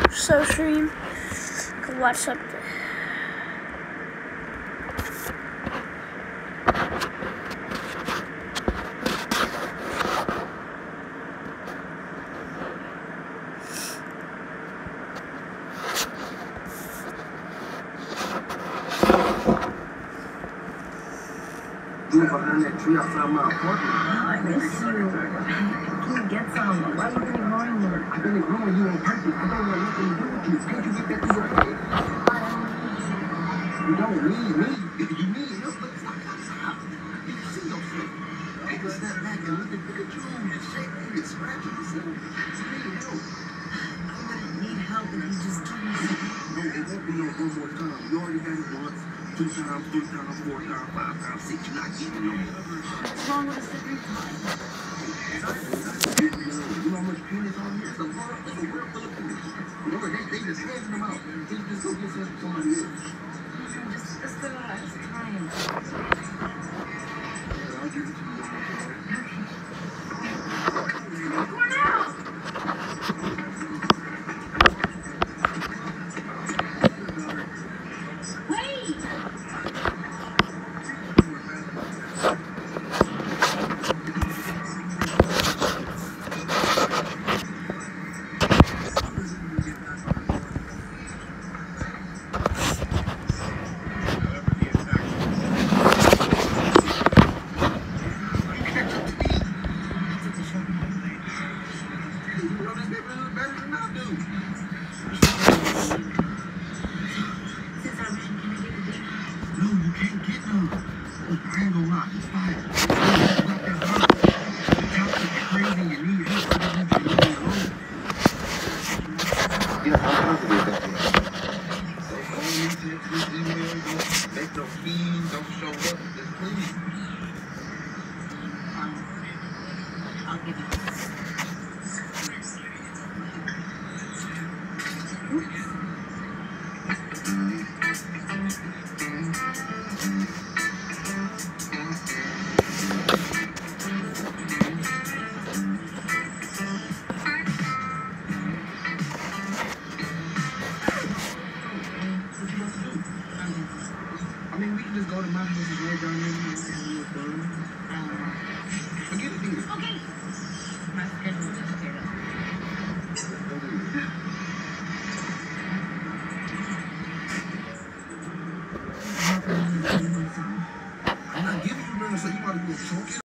So stream. Could watch something. Behind that tree outside my apartment. I miss you. Can you get some? Why are you ignoring me? I've been ignoring you on purpose. I don't want nothing to do with you. Can't you get that through your head? You don't need me. You need help. Stop. You can see yourself. Take a step back and look at you. You're shaking. You're scratching yourself. You need help. I need help if you just do something. No, it won't be no one more time. You already had it once. 2 times, 3 times, 4 times, 5 times, 6. You're not getting no more. What's wrong with the second time? You know how much pain is on here? It's a world full of penis. Remember, they just handing them out. Just go get somebody else. Just the last time. Yeah, I'll give it to you one more time. Cornell! Wait! Make no fees, don't show up, just please.